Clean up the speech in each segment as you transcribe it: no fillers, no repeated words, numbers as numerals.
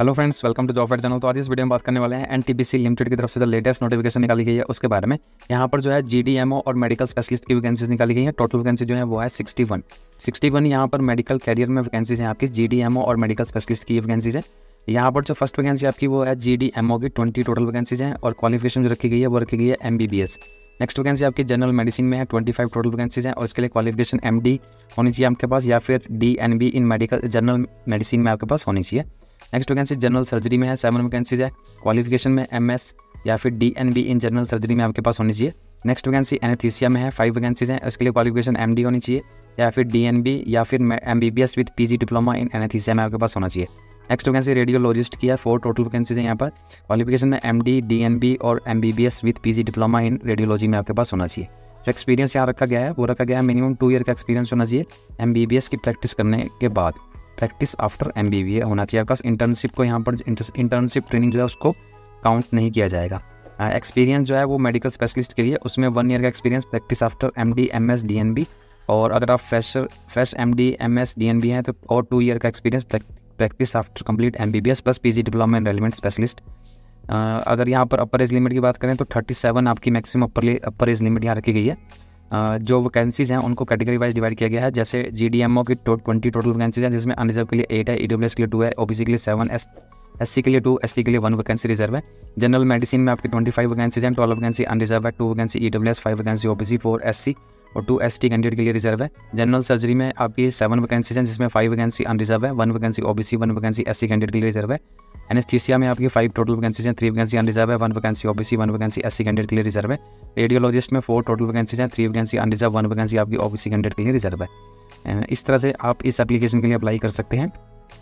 Hello friends, welcome to job fair channel. तो आज इस वीडियो में बात करने वाले हैं एनटीपीसी लिमिटेड की तरफ से जो लेटेस्ट नोटिफिकेशन निकाली गई है उसके बारे में। यहाँ पर जो है जीडीएमओ और मेडिकल स्पेशलिस्ट की वैकेंसीज निकाली गई है। टोटल वैकेंसी जो है वो है 61 यहाँ पर मेडिकल कैरियर में वैकेंसीज हैं आपकी जीडीएमओ और मेडिकल स्पेशलिस्ट की वैकेंसीज है। यहाँ पर जो फर्स्ट वैकेंसी आपकी वो है जीडीएमओ की 20 टोटल वैकेंसीज हैं और क्वालिफिकेशन जो रखी गई है वो रखी गई है MBBS। नेक्स्ट वैकेंसी आपकी जनरल मेडिसिन में है, 25 टोटल वैकेंसीज हैं और इसके लिए क्वालिफिकेशन MD होनी चाहिए आपके पास या फिर DNB in medical general medicine में आपके पास होनी चाहिए। नेक्स्ट वैकेंसी जनरल सर्जरी में है, 7 वैकेंसीज है। क्वालिफिकेशन में MS या फिर DNB इन जनरल सर्जरी में आपके पास होनी चाहिए। नेक्स्ट वैकेंसी एनेस्थीसिया में है, 5 वैकेंसीज हैं। इसके लिए क्वालिफिकेशन MD होनी चाहिए या फिर DNB या फिर MBBS with PG diploma in anaesthesia में आपके पास होना चाहिए। नेक्स्ट वैकेंसी रेडियोलॉजिस्ट की है, 4 टोटल वैकेंसीज हैं यहाँ पर। क्वालिफिकेशन में MD DNB और MBBS with PG diploma in radiology में आपके पास होना चाहिए। जो एक्सपीरियंस यहाँ रखा गया है वो रखा गया है मिनिमम 2 ईयर का एक्सपीरियंस होना चाहिए MBBS की प्रैक्टिस करने के बाद। प्रैक्टिस आफ्टर MBBS होना चाहिए आपका। इंटर्नशिप को यहाँ पर इंटर्नशिप ट्रेनिंग जो है उसको काउंट नहीं किया जाएगा। एक्सपीरियंस जो है वो मेडिकल स्पेशलिस्ट के लिए उसमें 1 ईयर का experience practice after MD MS DNB, और अगर आप फ्रेश MD MS DNB हैं तो और 2 ईयर का experience practice after complete MBBS plus PG diploma in relevant specialist. अगर यहाँ पर अपर एज लिमिट की बात करें तो 37 आपकी मैक्सिमम अपर एज लिमिट यहाँ रखी गई है। जो वैकेंसीज हैं उनको कैटेगरी वाइज डिवाइड किया गया है। जैसे जीडीएमओ की 20 टोटल वैकेंसीज हैं जिसमें अनरिजर्व के लिए 8 है, EWS के लिए 2 है, OBC के लिए 7, SC के लिए 2, ST के लिए 1 वैकेंसी रिजर्व है। जनरल मेडिसिन में आपकी 25 वैकेंसीज हैं, 12 वैकेंसी अनरिजर्व है, 2 vacancy EWS, 5 vacancy OBC, 4 SC और 2 ST कैंडिडेट के लिए रिजर्व है। जनरल सर्जरी में आपकी 7 वैकेंसीज हैं जिसमें 5 वैकेंसी अनरिजर्व है, 1 vacancy OBC, 1 vacancy SC candidate के लिए रिजर्व है। एनेस्थीसिया में आपकी 5 टोटल वैकेंसीज हैं, 3 वैकेंसी अनरिजर्व है, 1 vacancy OBC, 1 vacancy SC candidate के लिए रिजर्व है। रेडियोलॉजिस्ट में 4 टोटल वैकेंसीज हैं, 3 वैकेंसी अनरिजर्व, 1 वैकेंसी आपकी OBC कैंडिडेट के लिए रिजर्व है। इस तरह से आप इस एप्लीकेशन के लिए अप्लाई कर सकते हैं।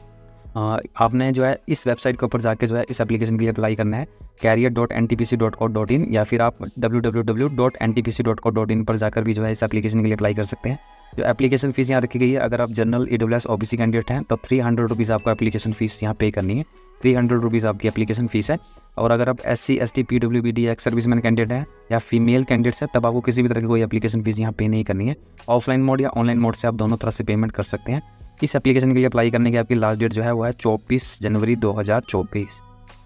आपने जो है इस वेबसाइट के ऊपर जाके जो है इस एप्लीकेशन के लिए अप्लाई करना है career.ntpc.co.in या फिर आप www.ntpc.co.in पर जाकर भी जो है इस एप्लीकेशन के लिए अप्लाई कर सकते हैं। जो एप्लीकेशन फ़ीस यहाँ रखी गई है, अगर आप जनरल EWS OBC कैंडिडेट हैं तो 300 रुपीज़ आपको एप्लीकेशन फ़ीस यहाँ पे करनी है। 300 रुपीज़ आपकी एप्लीकेशन फ़ीस है। और अगर आप SC ST PWBD ex serviceman candidate हैं या फीमेल कैंडिडेट्स हैं तब आपको किसी भी तरह की कोई एप्लीकेशन फ़ीस यहाँ पे नहीं करनी है। ऑफलाइन मोड या ऑनलाइन मोड से आप दोनों तरह से पेमेंट कर सकते हैं। इस एप्लीकेशन के लिए अप्लाई करने की आपकी लास्ट डेट जो है वो है 24 जनवरी 2024।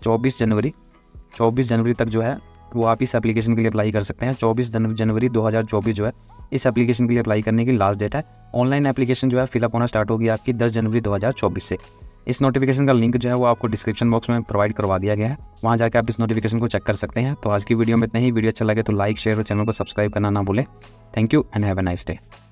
24 जनवरी तक जो है वो आप इस एप्लीकेशन के लिए अप्लाई कर सकते हैं। 24 जनवरी 2024 जो है इस एप्लीकेशन के लिए अप्लाई करने की लास्ट डेट है। ऑनलाइन एप्लीकेशन जो है फिलअप होना स्टार्ट होगी आपकी 10 जनवरी 2024 से। इस नोटिफिकेशन का लिंक जो है वो आपको डिस्क्रिप्शन बॉक्स में प्रोवाइड करवा दिया गया है, वहाँ जाकर आप इस नोटिफिकेशन को चेक कर सकते हैं। तो आज की वीडियो में इतना ही। वीडियो अच्छा लगे तो लाइक शेयर और चैनल को सब्सक्राइब करना ना भूलें। Thank you and have a nice day.